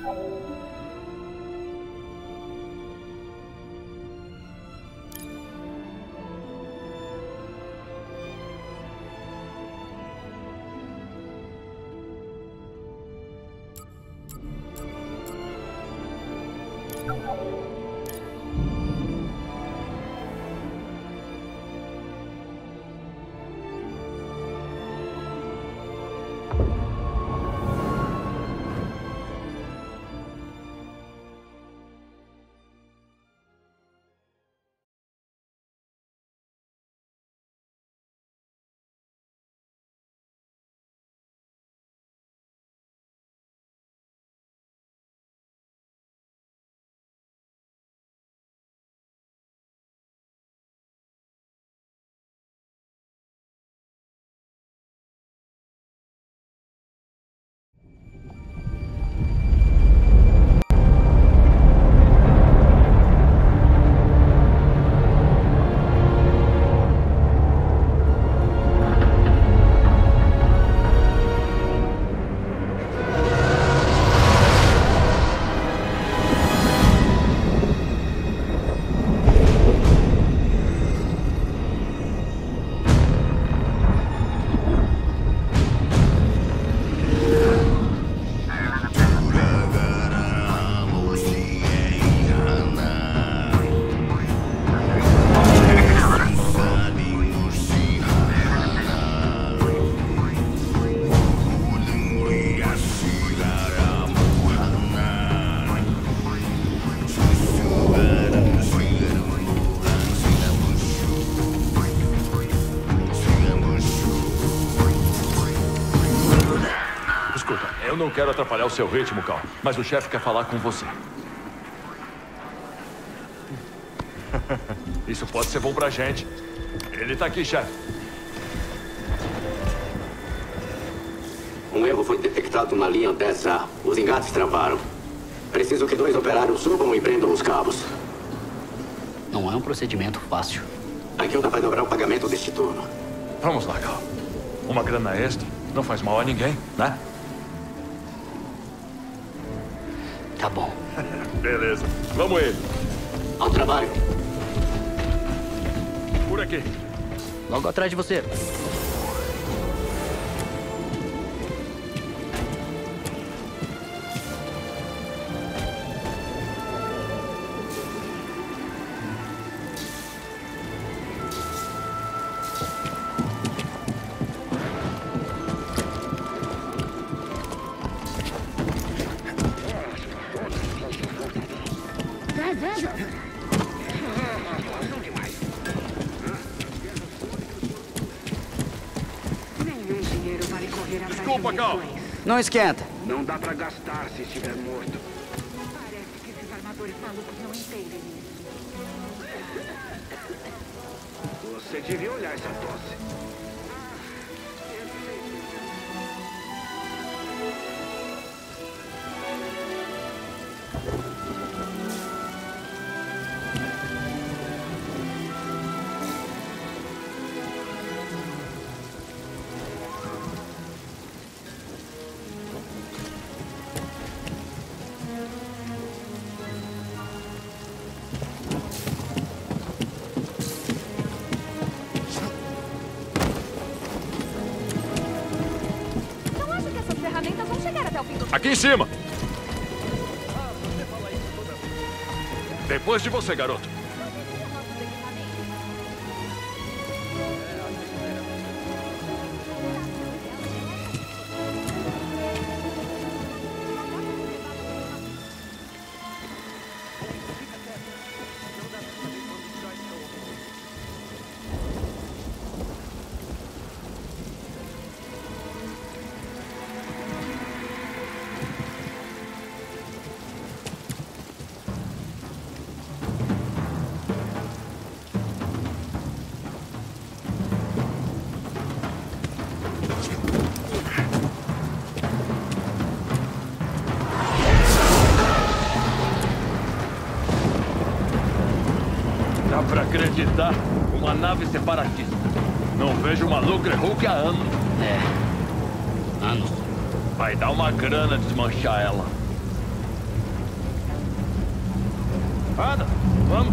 Eu não quero atrapalhar o seu ritmo, Cal, mas o chefe quer falar com você. Isso pode ser bom pra gente. Ele tá aqui, chefe. Um erro foi detectado na linha 10A. Os engates travaram. Preciso que 2 operários subam e prendam os cabos. Não é um procedimento fácil. A guilda vai dobrar o pagamento deste turno. Vamos lá, Cal. Uma grana extra não faz mal a ninguém, né? Tá bom. Beleza. Vamos ele. Ao trabalho. Por aqui. Logo atrás de você. Desculpa, Cal. Não esquenta. Não dá pra gastar se estiver morto. Parece que esses armadores malucos não entendem isso. Você devia olhar essa tosse. Aqui em cima. Depois de você, garoto. Dá pra acreditar? Uma nave separatista. Não vejo uma Lucre Hulk há anos. É. Anos. Vai dar uma grana desmanchar ela. Anda, vamos.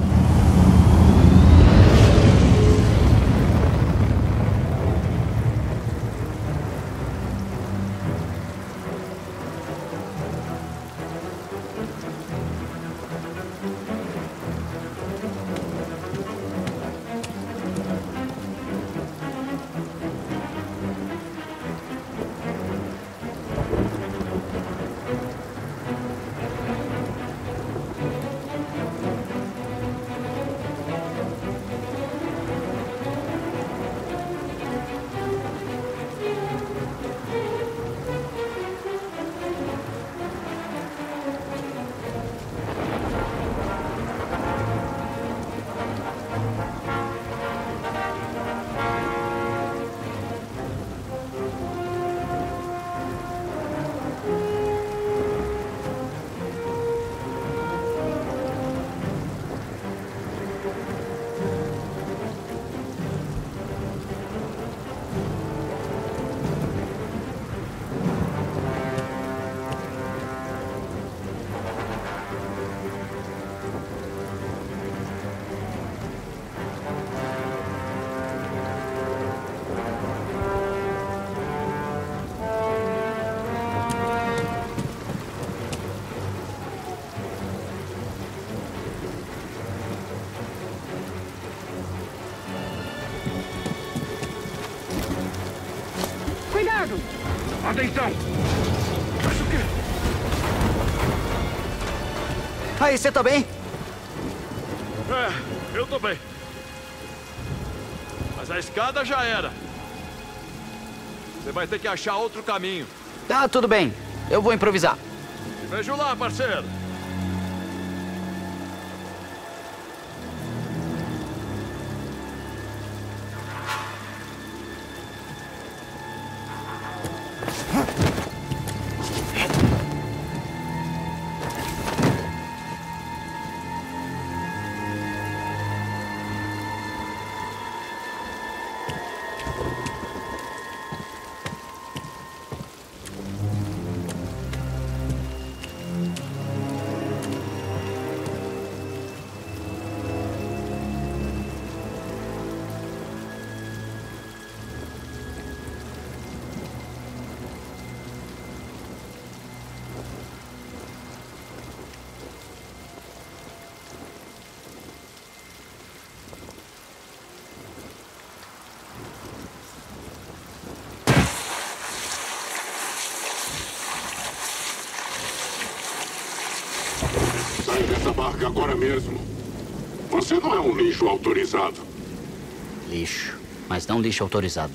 Cuidado! Atenção! Mas o quê? Aí, você tá bem? Eu tô bem. Mas a escada já era. Você vai ter que achar outro caminho. Tá, tudo bem. Eu vou improvisar. Te vejo lá, parceiro. Sai dessa barca agora mesmo. Você não é um lixo autorizado. Lixo. Mas não lixo autorizado.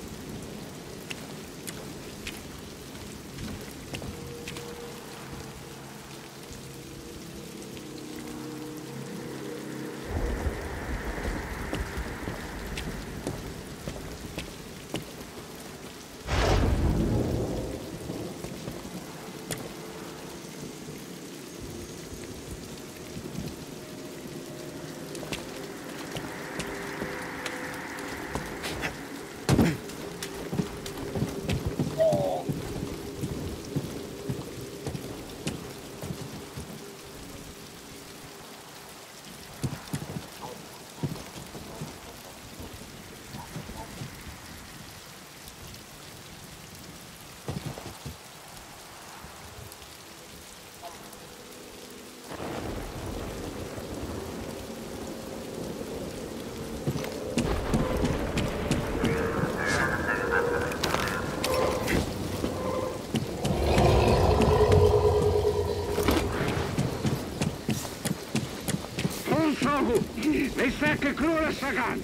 ليس ككرور السجان.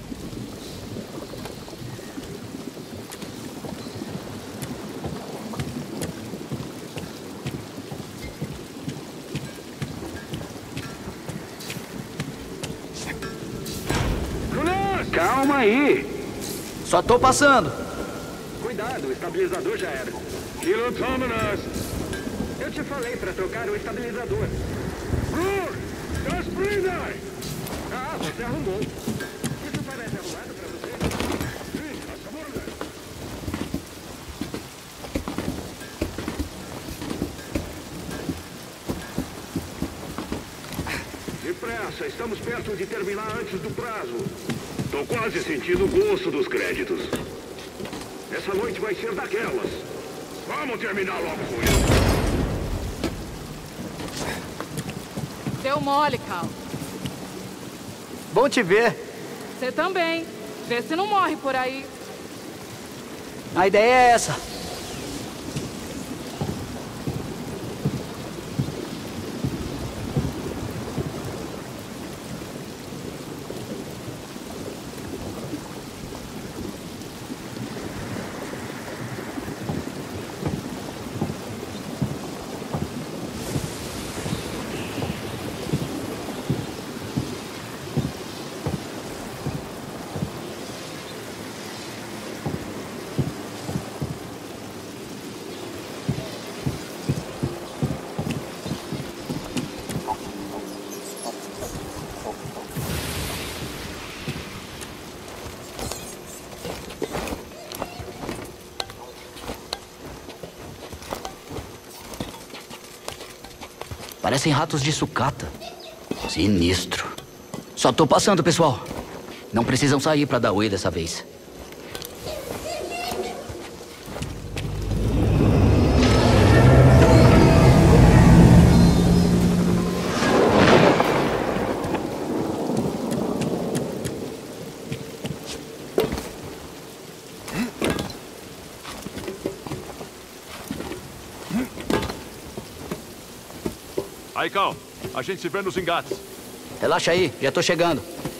Calma aí. Só tô passando. Cuidado, o estabilizador já era. Kilo Dominus. Eu te falei pra trocar o estabilizador. Brur! Das Brindai! Ah, você arrumou. Isso parece arrumado pra você? Sim, essa morda. pressa. Estamos perto de terminar antes do prazo. Tô quase sentindo o gosto dos créditos. Essa noite vai ser daquelas. Vamos terminar logo com isso. Deu mole, Cal. Bom te ver. Você também. Vê se não morre por aí. A ideia é essa. Parecem ratos de sucata. Sinistro. Só tô passando, pessoal. Não precisam sair pra dar oi dessa vez. Aí, Cal. A gente se vê nos engates. Relaxa aí, já tô chegando.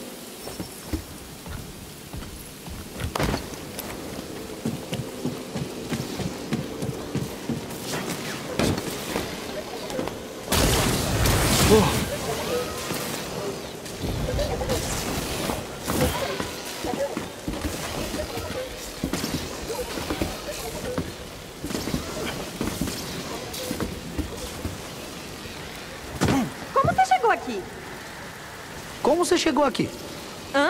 Aqui. Como você chegou aqui? Hã?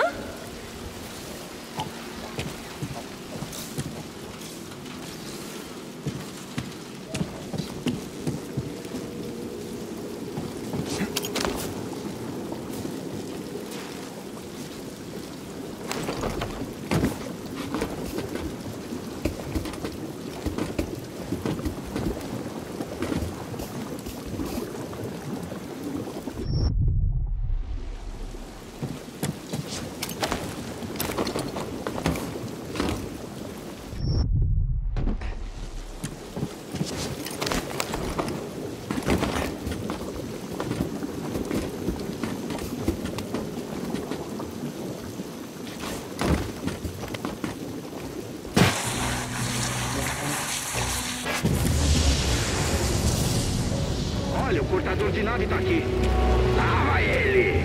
Olha, o cortador de nave tá aqui. Lá vai ele!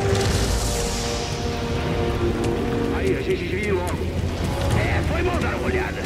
Aí, a gente devia ir logo. Foi bom dar uma olhada.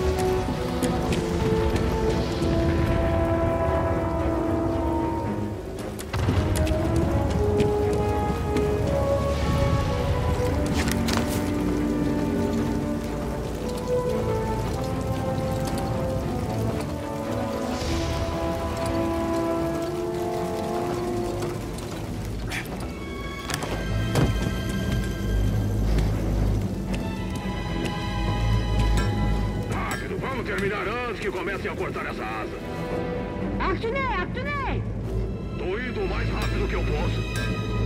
Terminar antes que comecem a cortar essa asa. Actunei! Tô indo o mais rápido que eu posso.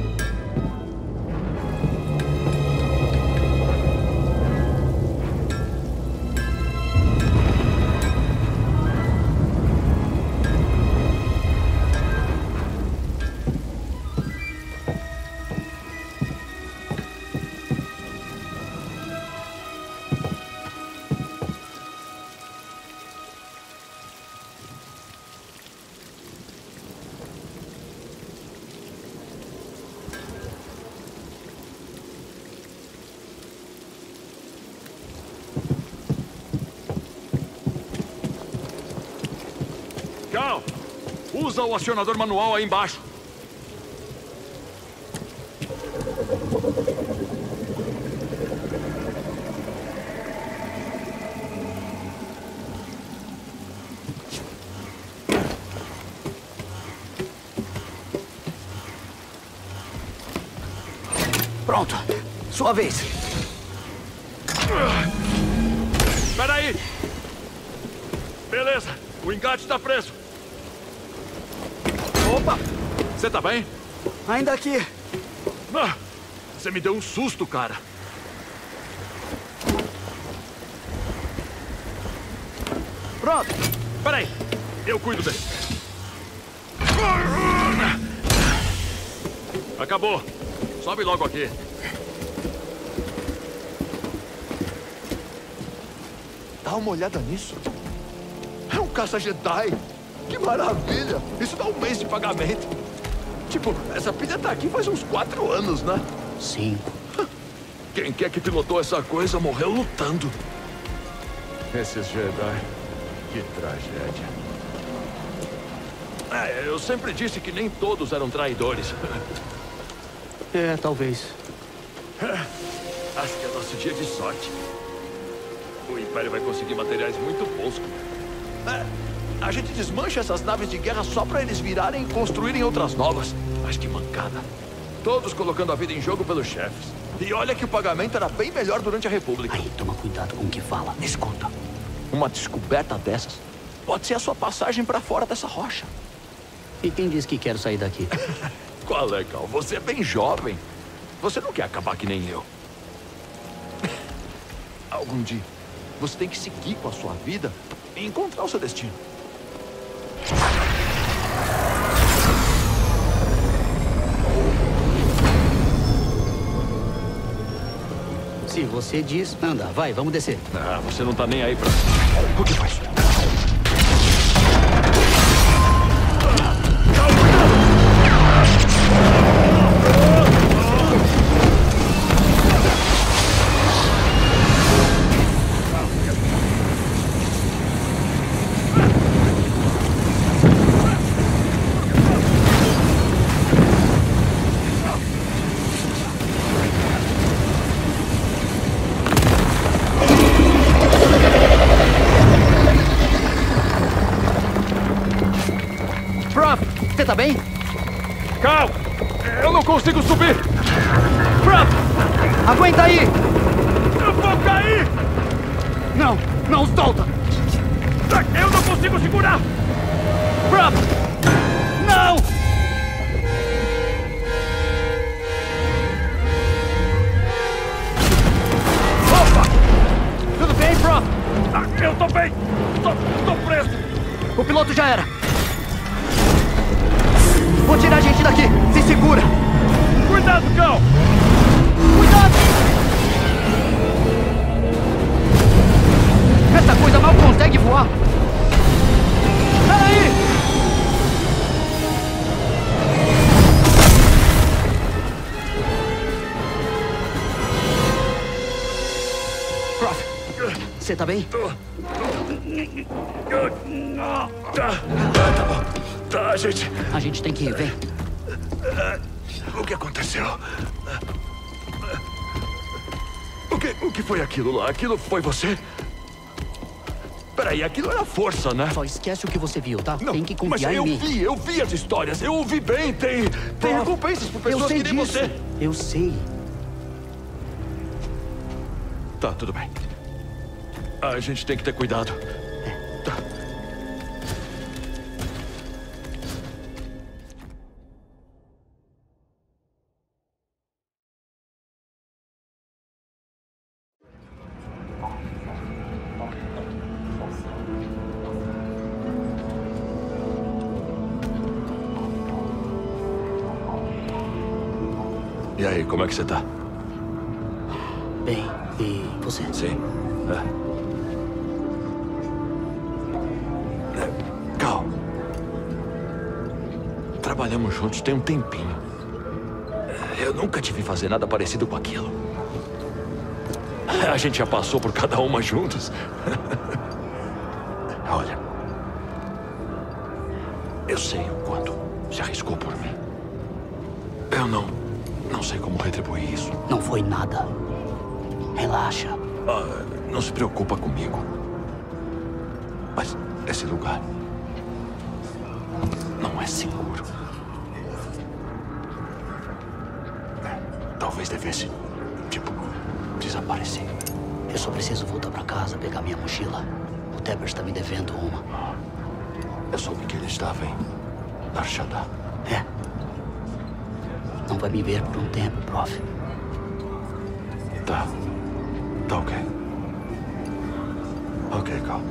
Cal, usa o acionador manual aí embaixo. Pronto. Sua vez. Espera aí! Beleza, o engate está preso. Opa! Você tá bem? Ainda aqui. Ah, você me deu um susto, cara. Pronto. Peraí, eu cuido dele. Acabou. Sobe logo aqui. Dá uma olhada nisso. É um caça-Jedi. Que maravilha. Isso dá um mês de pagamento. Tipo, essa pilha tá aqui faz uns 4 anos, né? 5. Quem quer que pilotou essa coisa morreu lutando. Esses Jedi. Que tragédia. Eu sempre disse que nem todos eram traidores. É, talvez. Acho que é nosso dia de sorte. O Império vai conseguir materiais muito bons. A gente desmancha essas naves de guerra só pra eles virarem e construírem outras novas. Mas que mancada. Todos colocando a vida em jogo pelos chefes. E olha que o pagamento era bem melhor durante a República. Aí, toma cuidado com o que fala. Escuta. Uma descoberta dessas pode ser a sua passagem pra fora dessa rocha. E quem diz que quero sair daqui? Qual é, Cal? Você é bem jovem. Você não quer acabar que nem eu. Algum dia, você tem que seguir com a sua vida e encontrar o seu destino. Se você diz, anda, vai, vamos descer. Ah, você não tá nem aí pra... O que faz? Você tá bem? Cal! Eu não consigo subir! Prof! Aguenta aí! Eu vou cair! Não! Não, solta! Eu não consigo segurar! Prof! Não! Opa! Tudo bem, Prof? Eu tô bem! Tô preso! O piloto já era! Vou tirar a gente daqui! Se segura! Cuidado, Cal! Cuidado! Essa coisa mal consegue voar! Peraí! Prof, você tá bem? Tá bom. Tá, gente. A gente tem que ir, vem. O que aconteceu? O que foi aquilo lá? Aquilo foi você? Peraí, aquilo era força, né? Só esquece o que você viu, tá? Não, Tem que mas confiar em mim. eu vi as histórias. Eu ouvi bem. Tem recompensas por pessoas Eu sei que nem disso. você. Eu sei. Tá, tudo bem. A gente tem que ter cuidado. Tá. E aí, como é que você tá? Bem, e você? Sim. Cal. Trabalhamos juntos tem um tempinho. Eu nunca te vi fazer nada parecido com aquilo. A gente já passou por cada uma juntos. Olha. Eu sei o quanto se arriscou por mim. Eu não sei como retribuir isso. Não foi nada. Relaxa. Não se preocupa comigo. Mas esse lugar não é seguro. talvez devesse, tipo, desaparecer. Eu só preciso voltar pra casa, pegar minha mochila. O Tepper está me devendo uma. Eu soube que ele estava em Arshadá. É. Não vai me ver por um tempo, prof. Tá. Tá ok. Ok, Cal.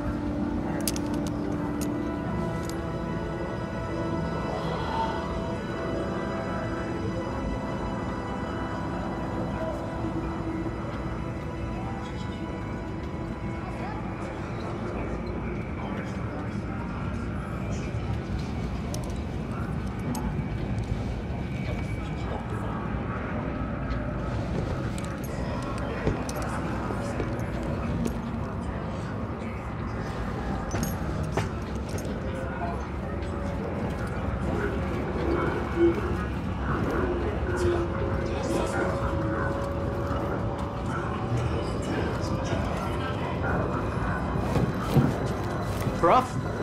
Prof?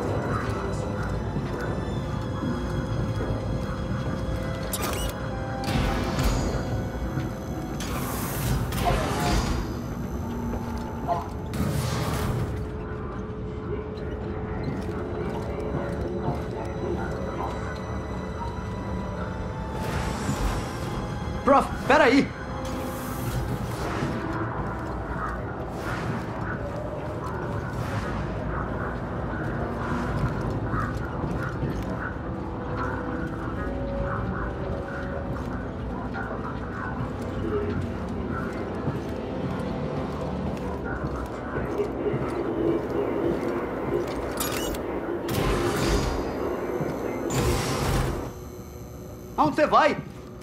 Prof, peraí! Aonde você vai?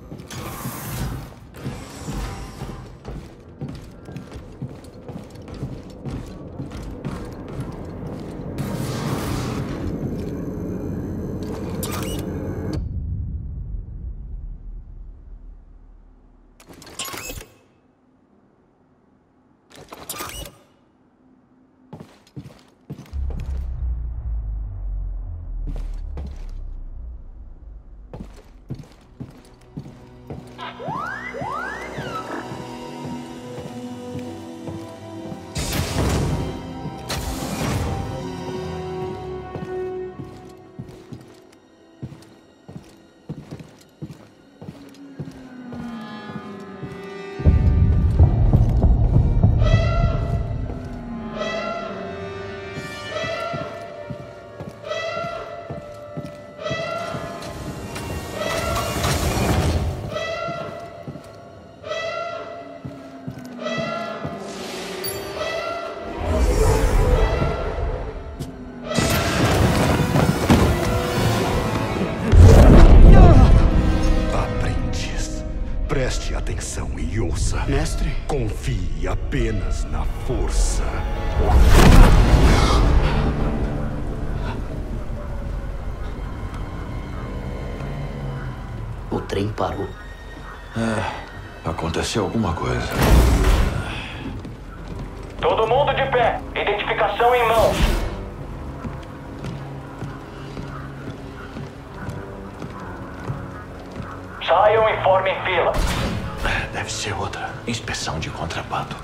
Preste atenção e ouça. Mestre? Confie apenas na força. O trem parou. Aconteceu alguma coisa. Todo mundo de pé. Identificação em mãos. Saiam e formem fila. Deve ser outra inspeção de contrabando.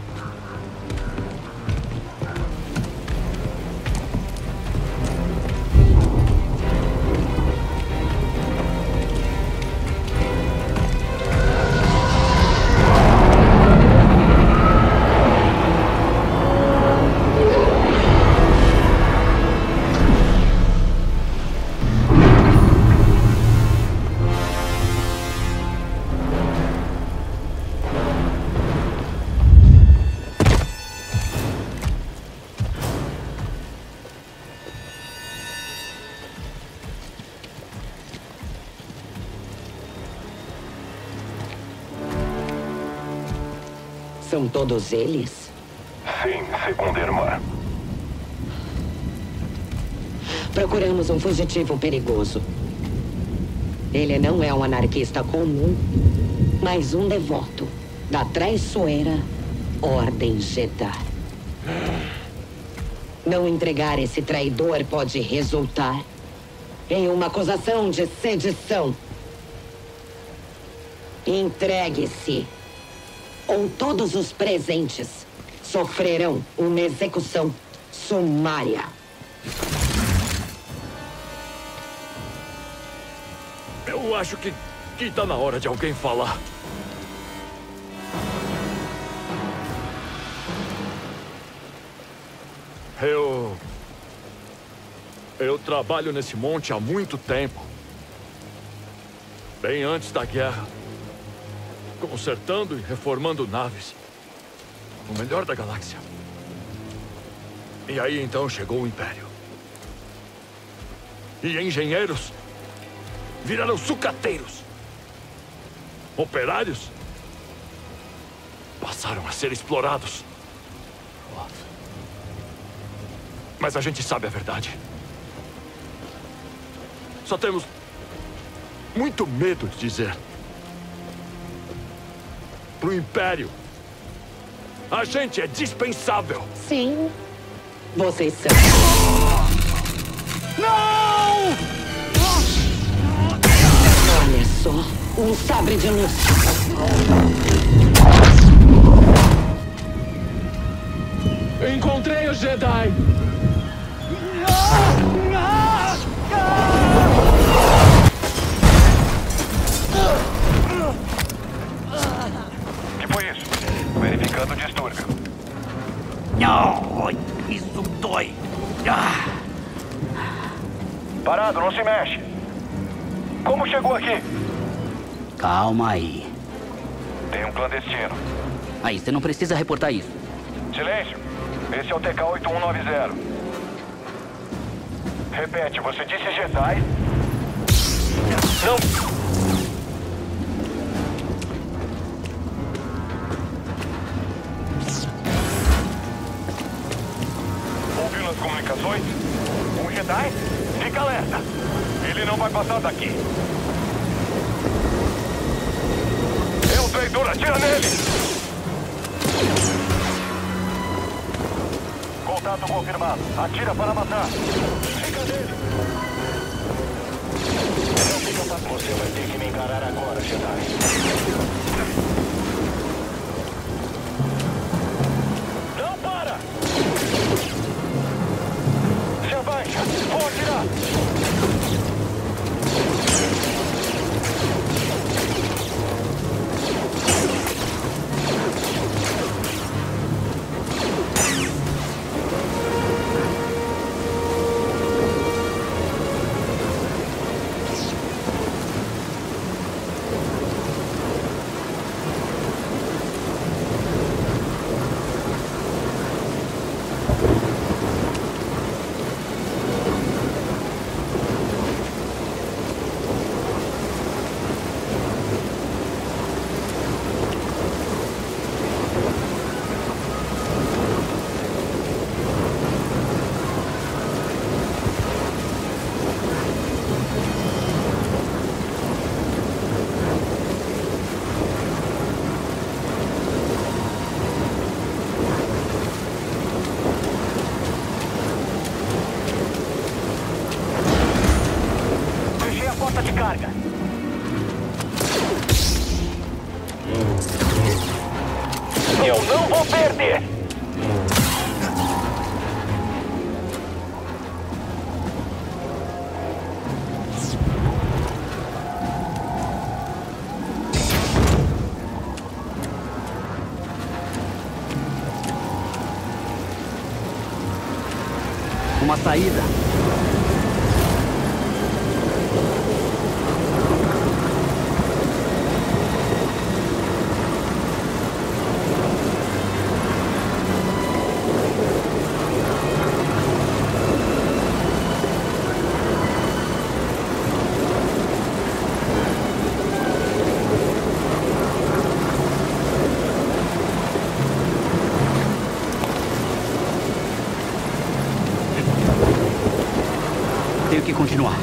São todos eles? Sim, segundo a irmã. Procuramos um fugitivo perigoso. Ele não é um anarquista comum, mas um devoto da traiçoeira Ordem Jedi. Não entregar esse traidor pode resultar em uma acusação de sedição. Entregue-se. Ou todos os presentes sofrerão uma execução sumária. Eu acho que tá na hora de alguém falar. Eu trabalho nesse monte há muito tempo. Bem antes da guerra. Consertando e reformando naves. O melhor da galáxia. E aí então chegou o Império. E engenheiros viraram sucateiros. Operários passaram a ser explorados. Mas a gente sabe a verdade. Só temos muito medo de dizer. Pro Império, a gente é dispensável. Sim, vocês são. Não! Olha só, um sabre de luz. Encontrei o Jedi! O que foi isso? Verificando o distúrbio. Não, isso dói. Parado, não se mexe. Como chegou aqui? Calma aí. Tem um clandestino. Aí, você não precisa reportar isso. Silêncio. Esse é o TK-8190. Repete, você disse Jedi? Não. Ouviu nas comunicações? Um Jedi? Fica alerta. Ele não vai passar daqui. É um traidor, atira nele! Contato confirmado. Atira para matar. Fica nele. Não fica pra... Você vai ter que me encarar agora, Jedi. Não para! Se abaixa. Vou atirar. Eu não vou perder! Uma saída. Tenho que continuar.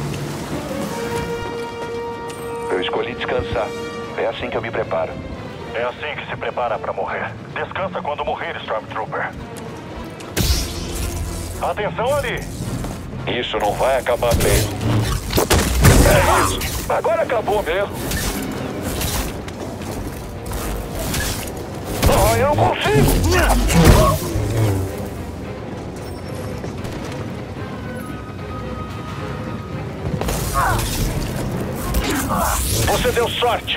Eu escolhi descansar. É assim que eu me preparo. É assim que se prepara para morrer. Descansa quando morrer, Stormtrooper. Atenção ali! Isso não vai acabar bem. É isso! Agora acabou mesmo! Oh, eu não consigo! Você deu sorte!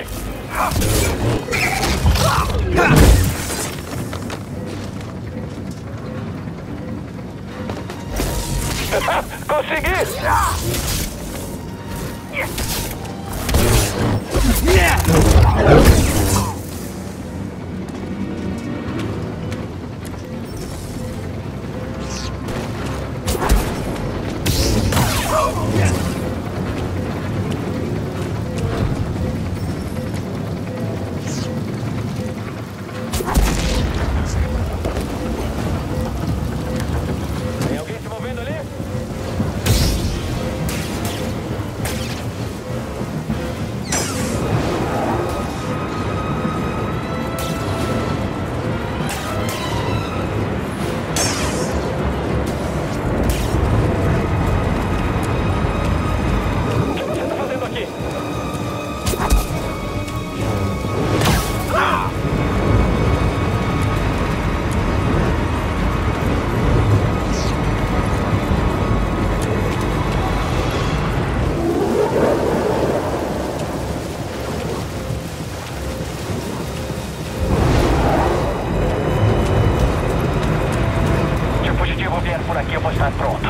Consegui! Tem alguém se movendo ali? Se o fugitivo vier por aqui, eu vou estar pronto.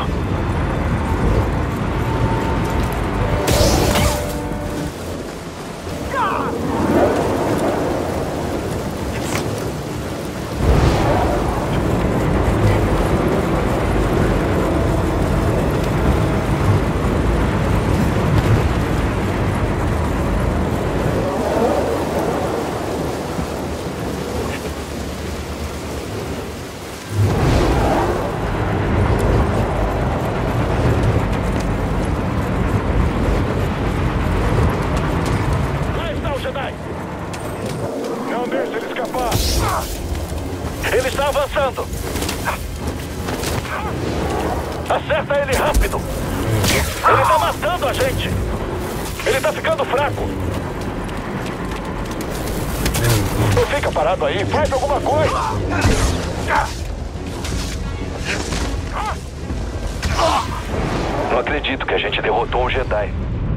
Lá está o Jedi! Não deixe ele escapar! Ele está avançando! Acerta ele rápido! Ele está matando a gente! Ele está ficando fraco! Não fica parado aí, faz alguma coisa! Não acredito que a gente derrotou um Jedi.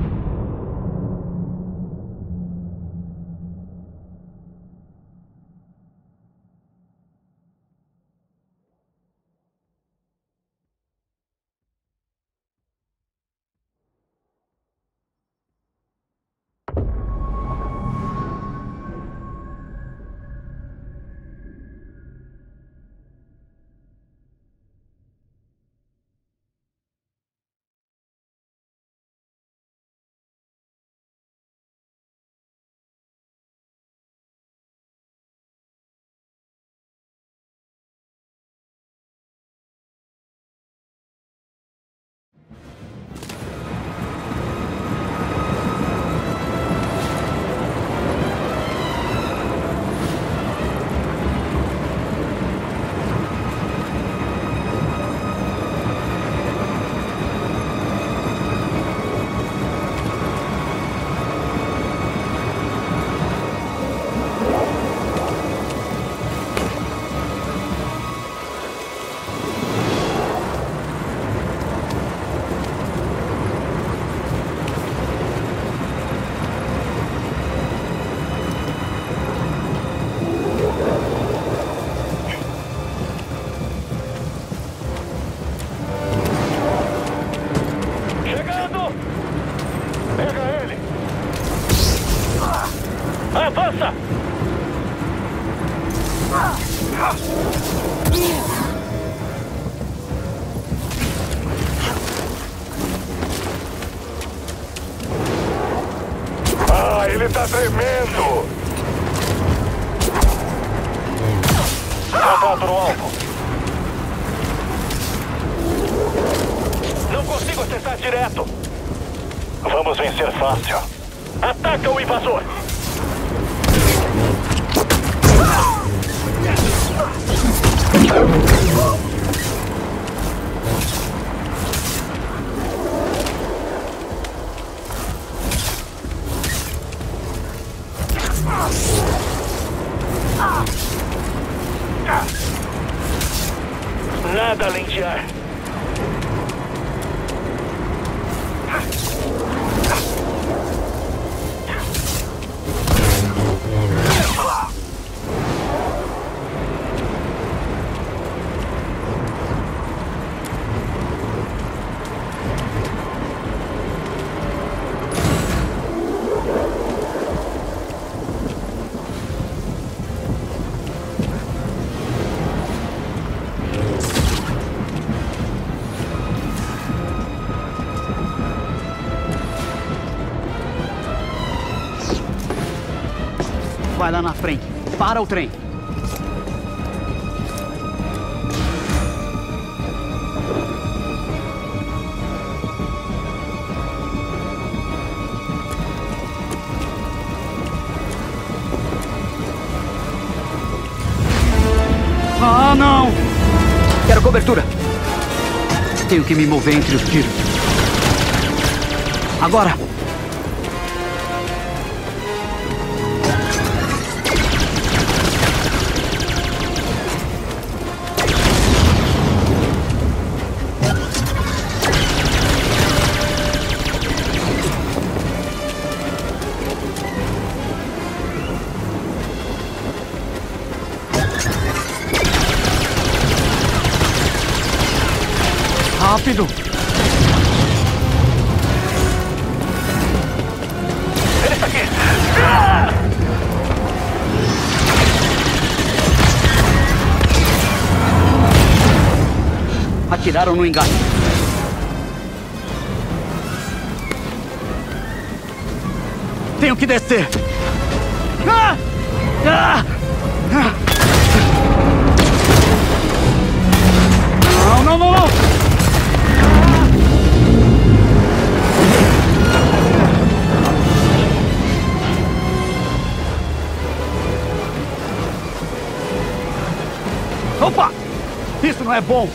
Avança! Ah, ele tá tremendo! Contato no alvo! Não consigo acessar direto! Vamos vencer fácil! Ataca o invasor! Vai lá na frente. Para o trem. Ah, não! Quero cobertura. Tenho que me mover entre os tiros. Agora! Rápido! Ele está aqui! Atiraram no engate. Tenho que descer. Ah! Ah! Ah! Não, não, não, não! Opa! Isso não é bom!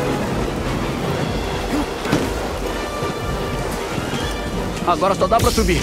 Agora só dá pra subir.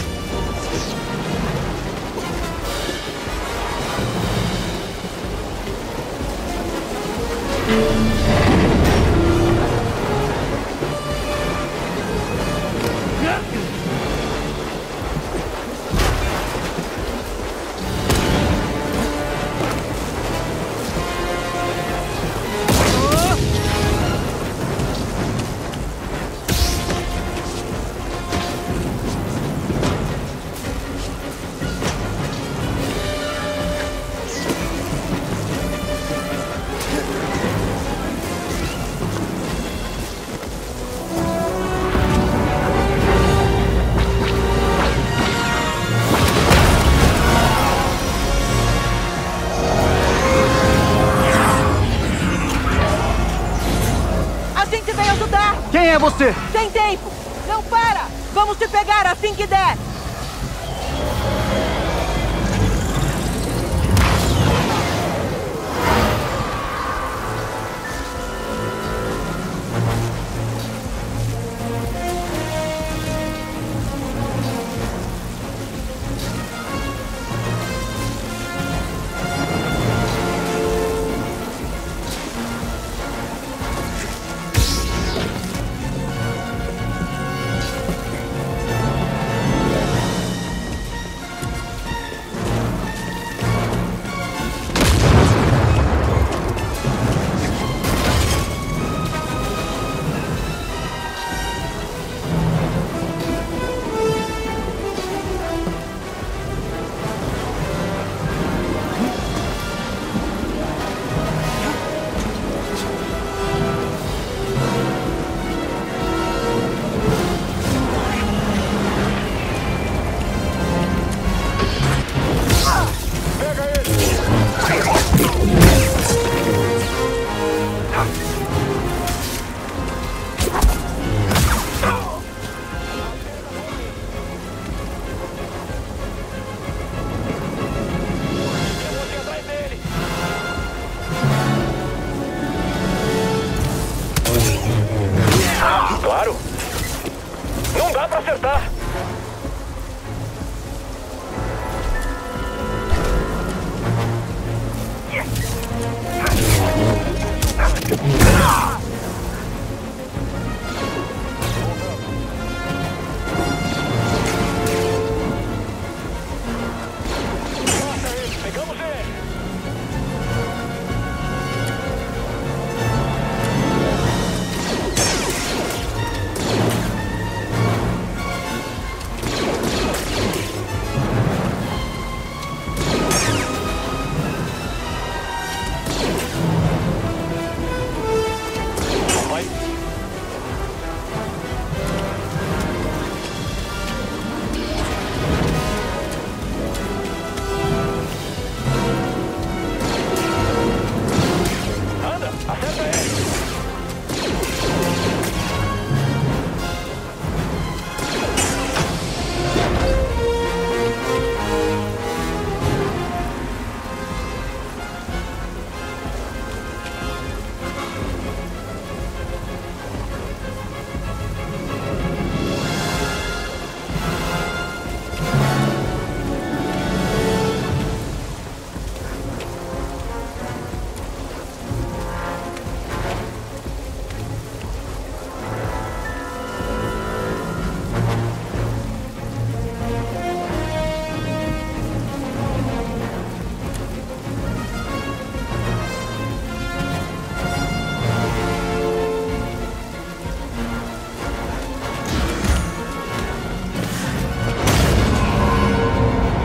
Quem é você? Tem tempo! Não para! Vamos te pegar assim que der!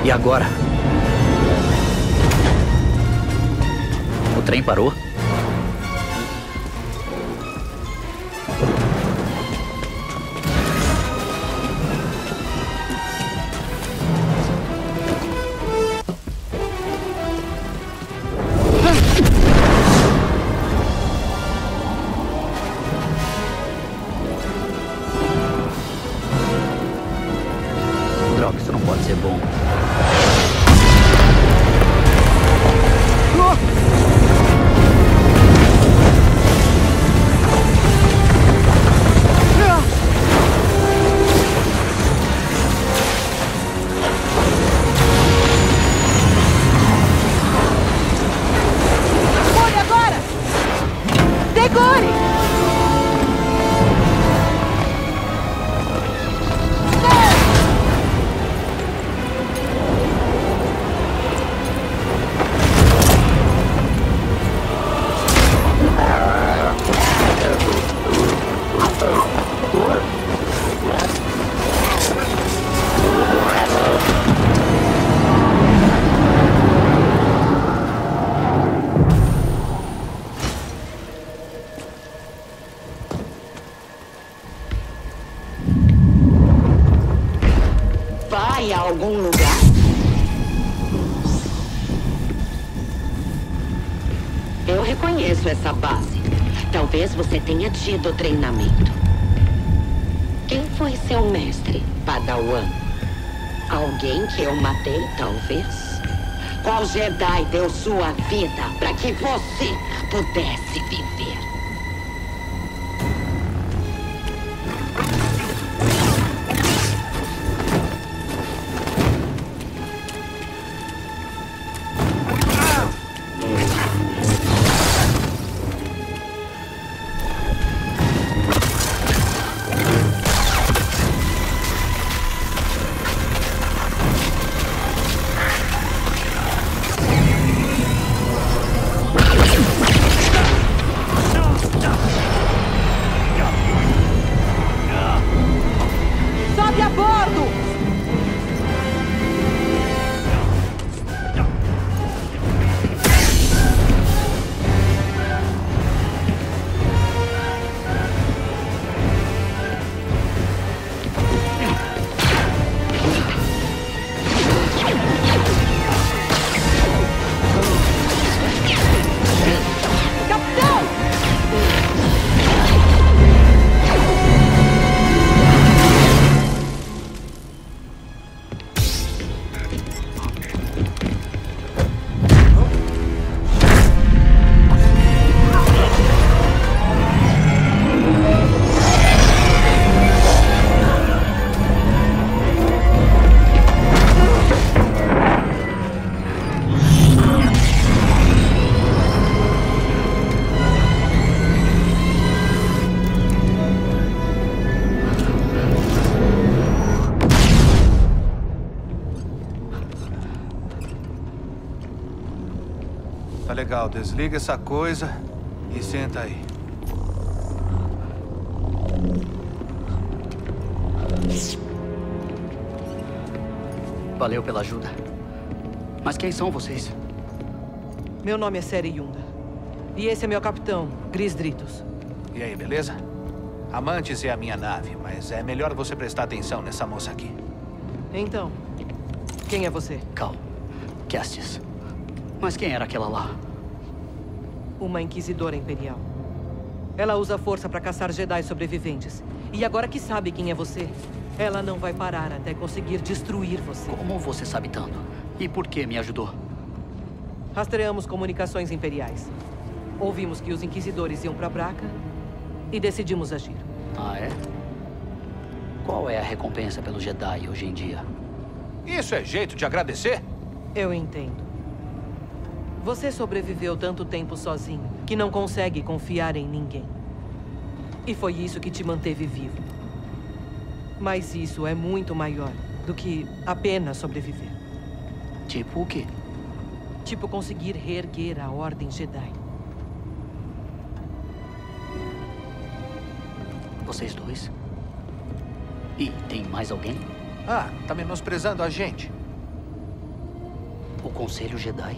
E agora? O trem parou? Droga, isso não pode ser bom. Olha agora! Segure! Vai a algum lugar? Eu reconheço essa base. Talvez você tenha tido treinamento. Quem foi seu mestre, Padawan? Alguém que eu matei, talvez? Qual Jedi deu sua vida para que você pudesse viver? Sobe a bordo! Capitão! Tá legal, desliga essa coisa e senta aí. Valeu pela ajuda. Mas quem são vocês? Meu nome é Seri Yunda. E esse é meu capitão, Gris Dritos. E aí, beleza? Amantes é a minha nave, mas é melhor você prestar atenção nessa moça aqui. Então, quem é você? Cal. Kestis. Mas quem era aquela lá? Uma inquisidora imperial. Ela usa a força para caçar Jedi sobreviventes. E agora que sabe quem é você, ela não vai parar até conseguir destruir você. Como você sabe tanto? E por que me ajudou? Rastreamos comunicações imperiais. Ouvimos que os inquisidores iam para Braca e decidimos agir. Ah, é? Qual é a recompensa pelo Jedi hoje em dia? Isso é jeito de agradecer? Eu entendo. Você sobreviveu tanto tempo sozinho que não consegue confiar em ninguém. E foi isso que te manteve vivo. Mas isso é muito maior do que apenas sobreviver. Tipo o quê? Tipo conseguir reerguer a Ordem Jedi. Vocês dois? E tem mais alguém? Ah, tá menosprezando a gente. O Conselho Jedi?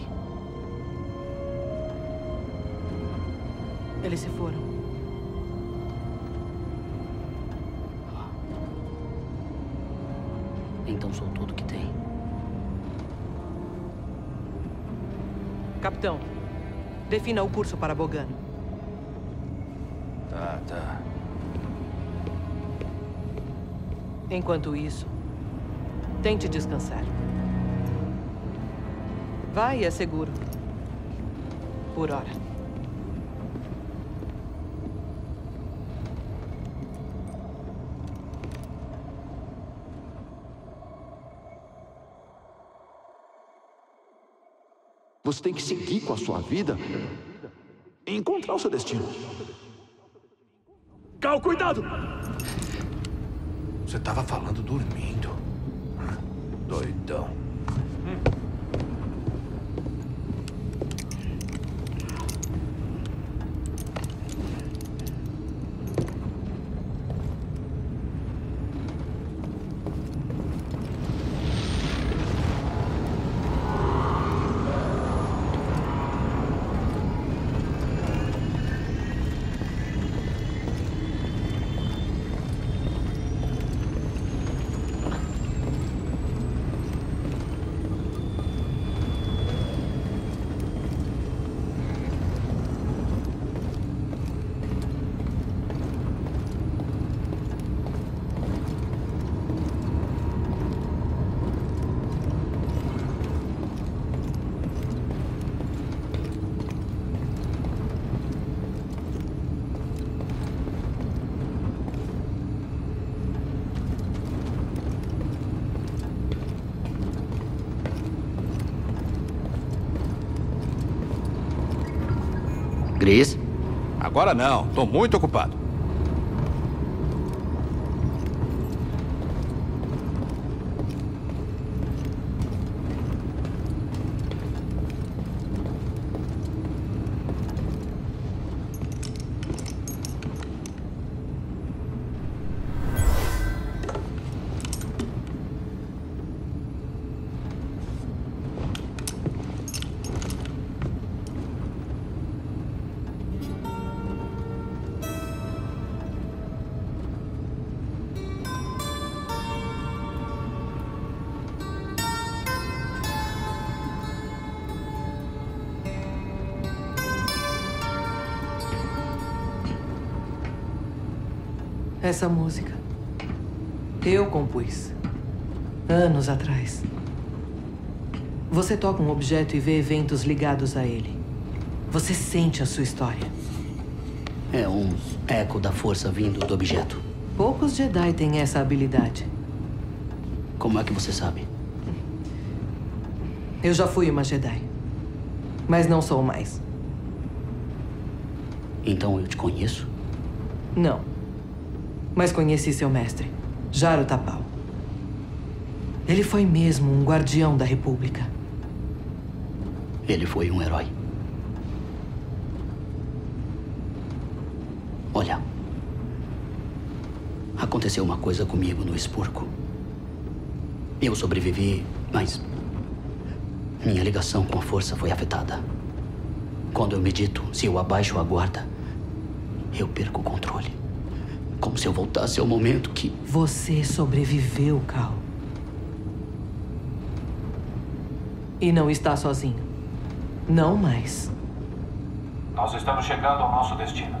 Eles se foram. Então sou tudo que tem. Capitão, defina o curso para Bogano. Tá. Enquanto isso, tente descansar. Vai, é seguro. Por hora. Você tem que seguir com a sua vida e encontrar o seu destino. Cal, cuidado! Você estava falando dormindo. Doidão. Gris? Agora não. Tô muito ocupado. Essa música, eu compus, anos atrás. Você toca um objeto e vê eventos ligados a ele. Você sente a sua história. É um eco da força vindo do objeto. Poucos Jedi têm essa habilidade. Como é que você sabe? Eu já fui uma Jedi, mas não sou mais. Então eu te conheço? Não. Mas conheci seu mestre, Jaro Tapal. Ele foi mesmo um guardião da República. Ele foi um herói. Olha, aconteceu uma coisa comigo no Expurgo. Eu sobrevivi, mas minha ligação com a força foi afetada. Quando eu medito, se eu abaixo a guarda, eu perco o controle. Como se eu voltasse ao momento que... Você sobreviveu, Cal. E não está sozinho. Não mais. Nós estamos chegando ao nosso destino.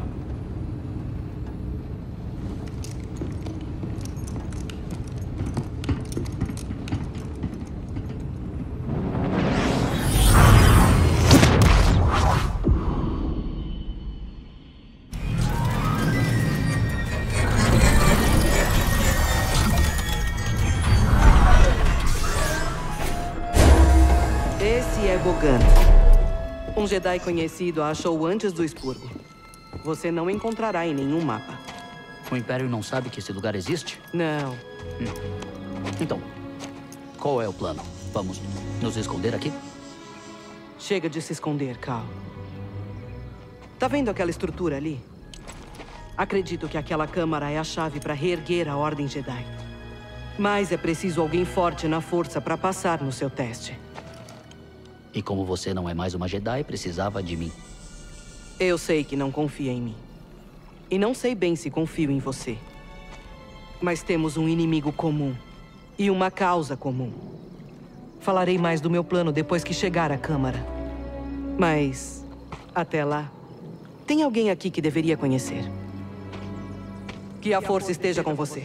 Bogano. Um Jedi conhecido a achou antes do Expurgo. Você não encontrará em nenhum mapa. O Império não sabe que esse lugar existe? Não. Então, qual é o plano? Vamos nos esconder aqui? Chega de se esconder, Cal. Tá vendo aquela estrutura ali? Acredito que aquela câmara é a chave para reerguer a Ordem Jedi. Mas é preciso alguém forte na força para passar no seu teste. E como você não é mais uma Jedi, precisava de mim. Eu sei que não confia em mim. E não sei bem se confio em você. Mas temos um inimigo comum. E uma causa comum. Falarei mais do meu plano depois que chegar à Câmara. Mas, até lá, tem alguém aqui que deveria conhecer. Que a força esteja com você.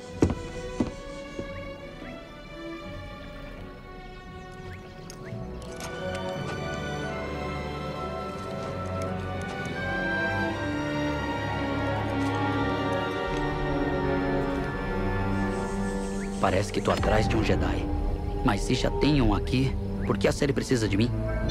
Parece que tô atrás de um Jedi. Mas se já tem um aqui, por que a série precisa de mim?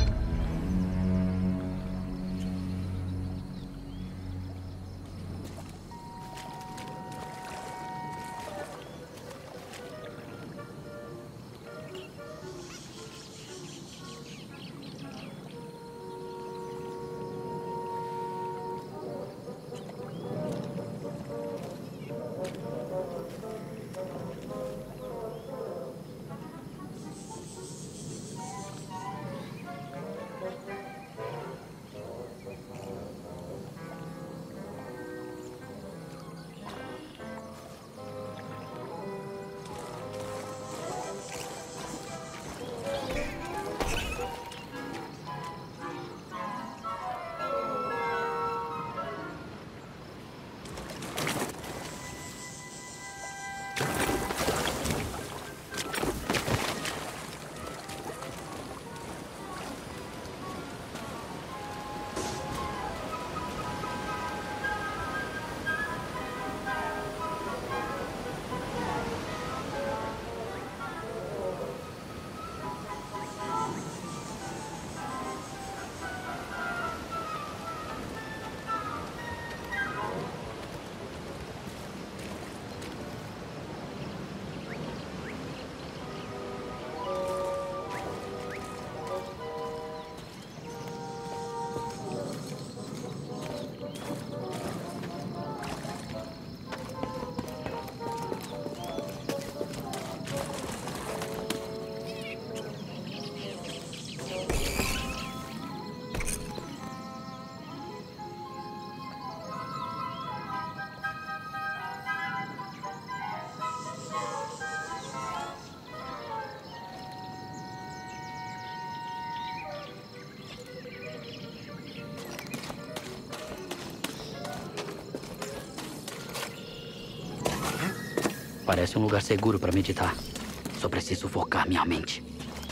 Parece um lugar seguro para meditar. Só preciso focar minha mente.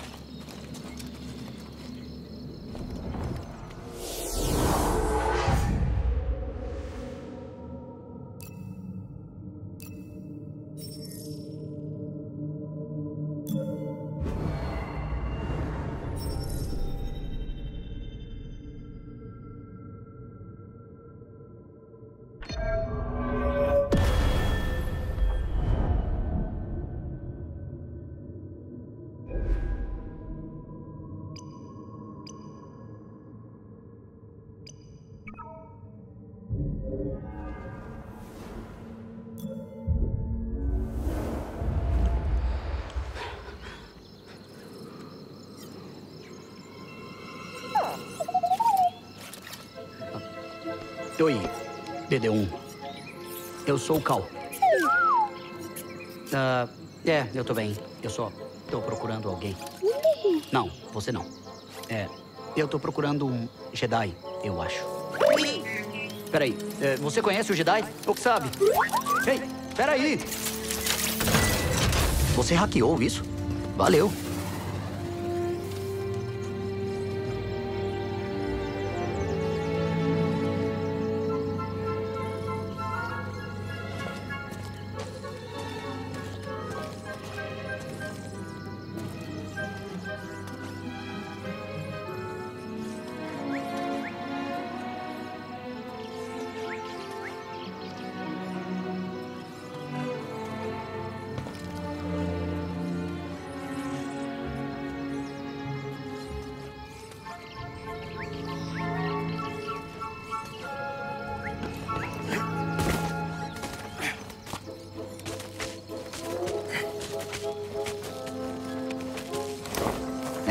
Oi, DD1. Eu sou o Cal. Eu tô bem. Eu só tô procurando alguém. Não, você não. Eu tô procurando um Jedi, eu acho. Peraí, você conhece o Jedi? Ou que sabe? Ei, peraí! Você hackeou isso? Valeu.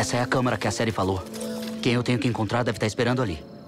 Essa é a câmara que a série falou. Quem eu tenho que encontrar deve estar esperando ali.